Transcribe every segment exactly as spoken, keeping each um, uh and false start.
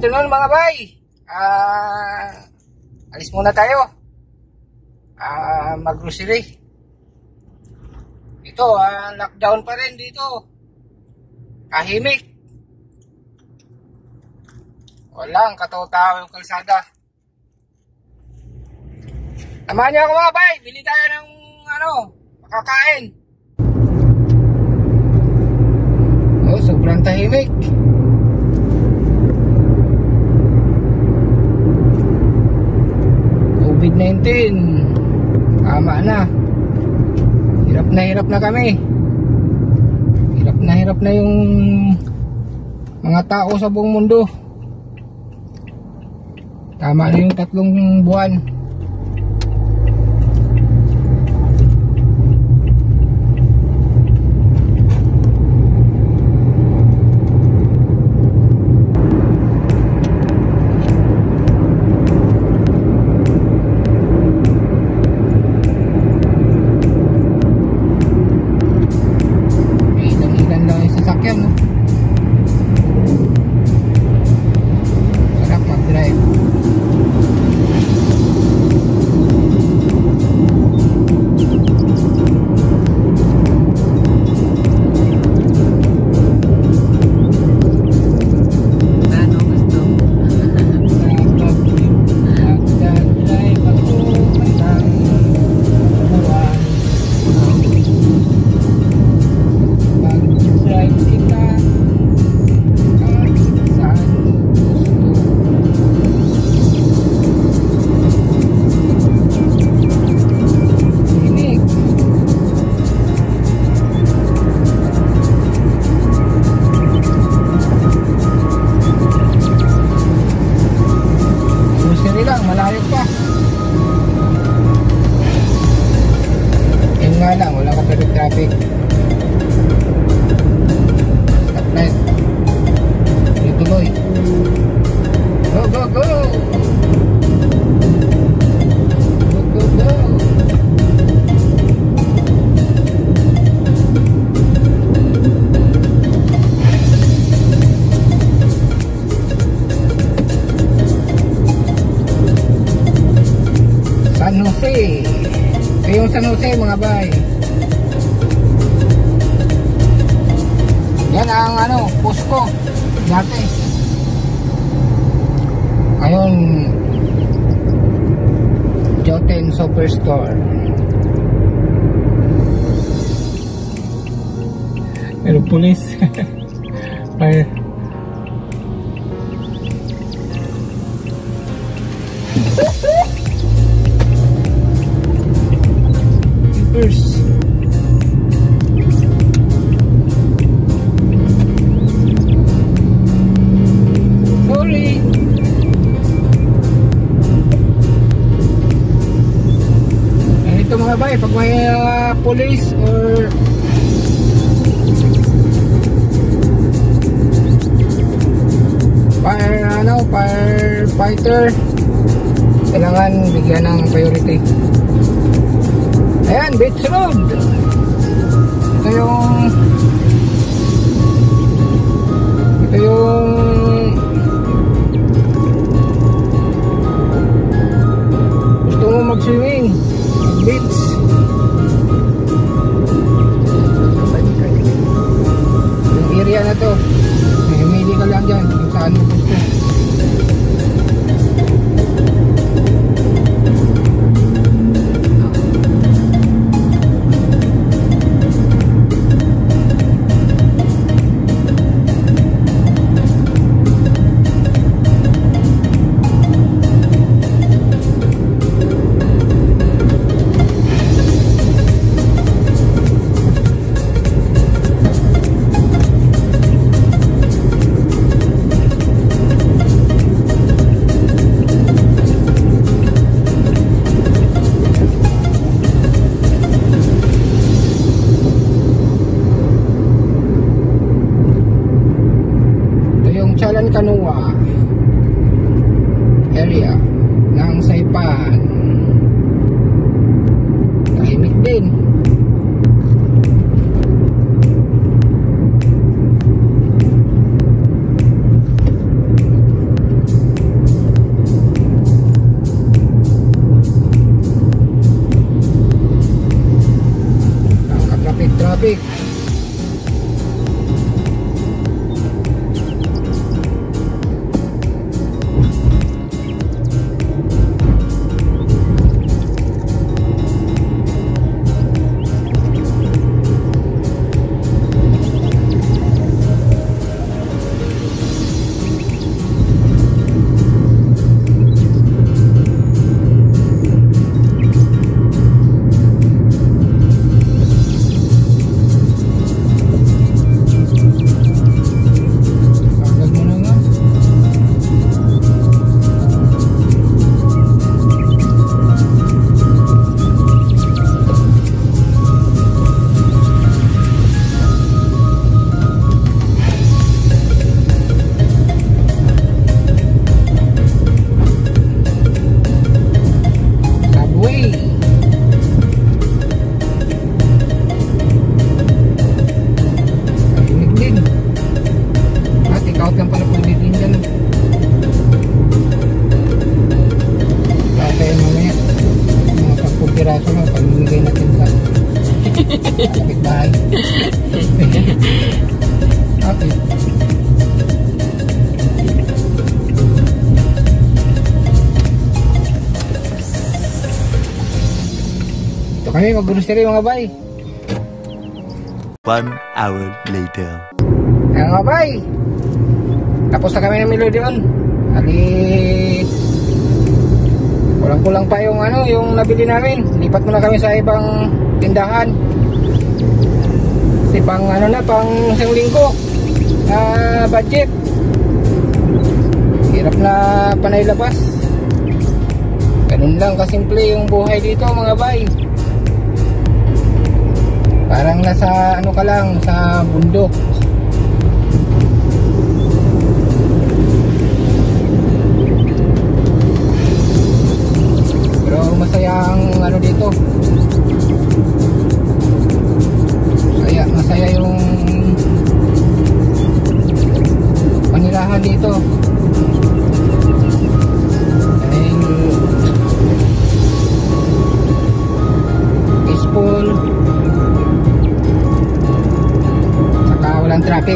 afternoon mga bay. Ah, alis muna tayo. Ah, mag-grocery. Ito, ah, lockdown pa rin dito. Tahimik. Walang kataw-tao yung kalsada. Samahan niyo ako mga bay. Bili tayo ng ano, makakain. Oh, sobrang tahimik. COVID nineteen. Tama na. Hirap na hirap na kami. Hirap na hirap na yung mga tao sa buong mundo. Tama na yung tatlong buwan. Traffic. Stoplight. Tuloy-tuloy. Go, go, go! Go, go, go! San Jose. Ito yung San Jose mga bay. Yan ang ano, Costco dati. Ngayon Joten Superstore. Pero pulis. Fire. First. Mga bay, pag may uh, police or fire, ano, firefighter, kailangan bigyan ng priority. Ayan, Beach Road. Ito yung ito yung gusto mo mag-swimming, beach. Yung area na to, mamili ka lang dyan kung saan mo gusto. traffic. Kapit-bahay. Okay. Ito kami mag-grocery mga bay. One hour later. Ayan mga bay, tapos na kami ng Melody doon. Adi kulang-kulang pa yung ano, yung nabili namin. Lipat muna kami sa ibang tindahan. Kasi pang ano na, pang isang linggo uh, budget. Hirap na panaylabas. Ganun lang kasimple yung buhay dito mga bay. Parang nasa ano ka lang, sa bundok. Pero masaya ang ano dito. Masaya, masaya yung panilahan dito. Dahil peaceful, saka walang traffic.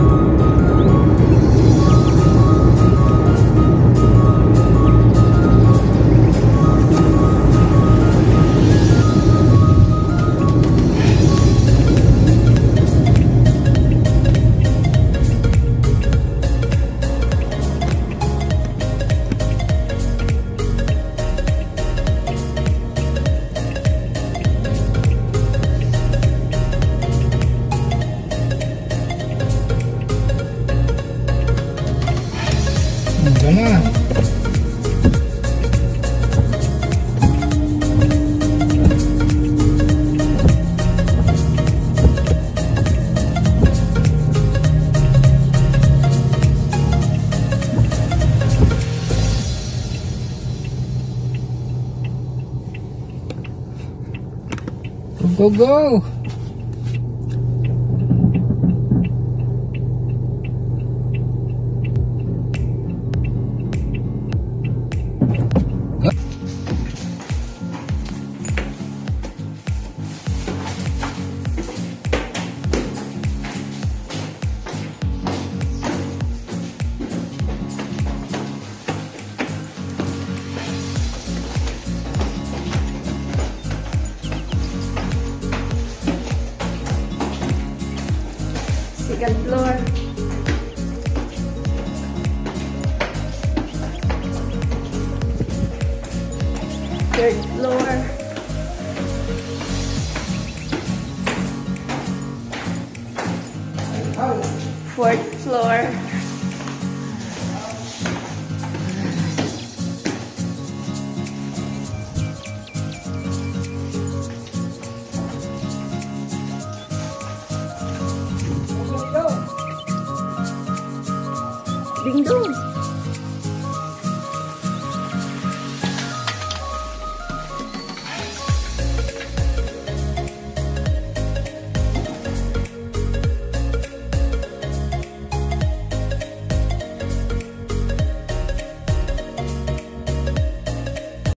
Ito na. Go, go, go! Second floor. Third floor. Fourth floor. Ding dong.